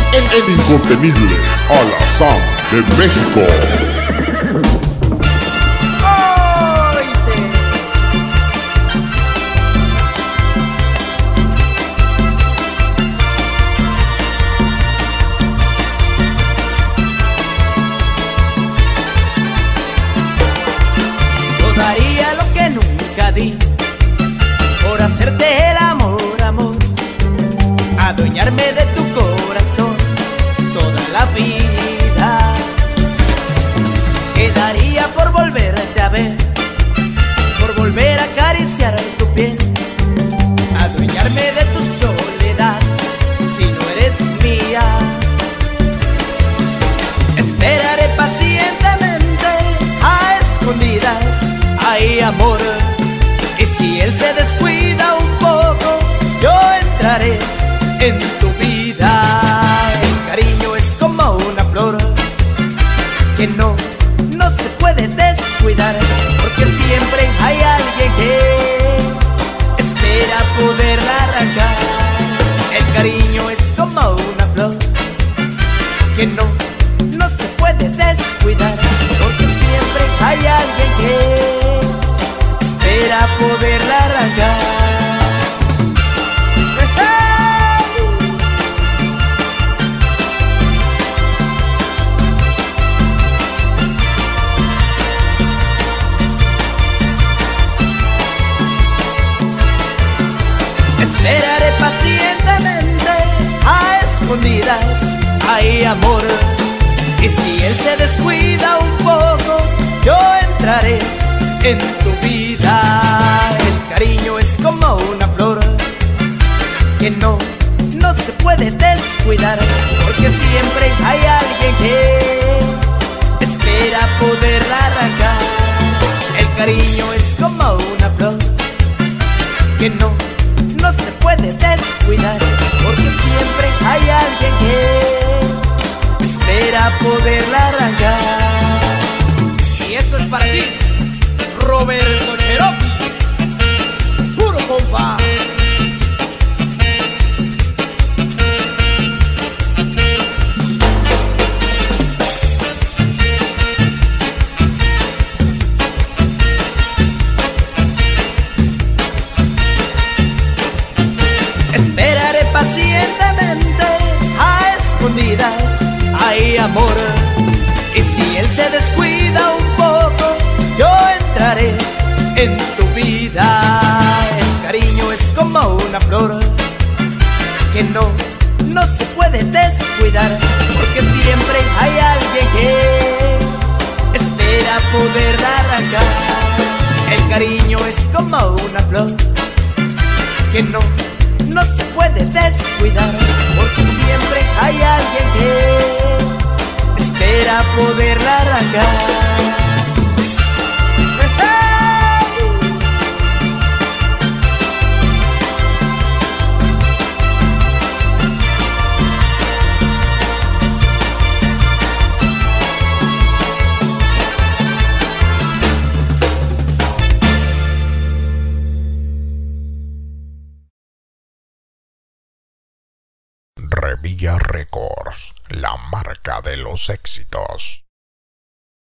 el incontenible Alazán de México. Daría lo que nunca di por hacerte el amor, amor, adueñarme de tu corazón toda la vida. Quedaría por volverte a ver, por volver a acariciar tu piel, adueñarme de tu soledad si no eres mía. Esperaré pacientemente a escondidas. Ay, amor, y si él se descuida un poco, yo entraré en tu vida. El cariño es como una flor que no se puede descuidar, porque siempre hay alguien que espera poderla arrancar. El cariño es como una flor que no se puede descuidar, porque siempre hay alguien que espera poderla arrancar. Esperaré pacientemente a escondidas, ay, amor, y si él se descuida un poco, yo entraré en tu vida. El cariño es como una flor que no se puede descuidar, porque siempre hay alguien que espera poderla arrancar. El cariño es como una flor que no se puede descuidar, porque siempre hay alguien que espera poderla arrancar. Y esto es para ti, Roberto Cherokee, puro compa. Esperaré pacientemente a escondidas, ay, amor, y si él se descuida un poco, yo entraré en tu vida. El cariño es como una flor que no se puede descuidar, porque siempre hay alguien que espera poderla arrancar. El cariño es como una flor que no se puede descuidar, porque siempre hay alguien que espera poderla arrancar. Revilla Records, la marca de los éxitos.